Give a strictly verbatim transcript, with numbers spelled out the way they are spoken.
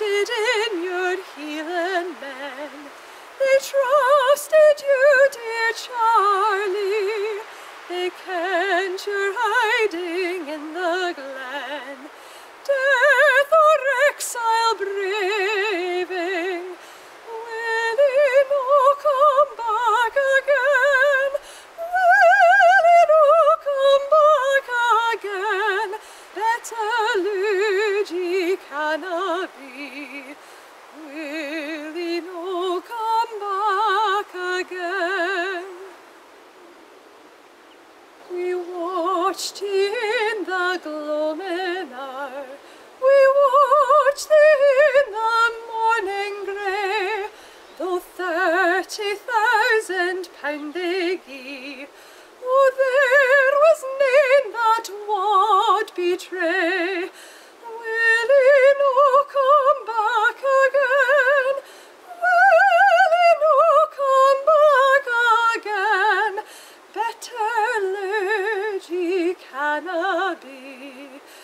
trusted in your healing men. They trusted you, dear Charlie. They kent you're hiding in the glen, death or exile braving. Will he no come back again? Will he no come back again? Better Luigi canna be. Will he no come back again? We watched in the gloaming hour, we watched in the morning grey, though thirty thousand pound they gie, oh, there was none that would betray. Will he no come back again? Will he no come back again? Better Luigi canna be.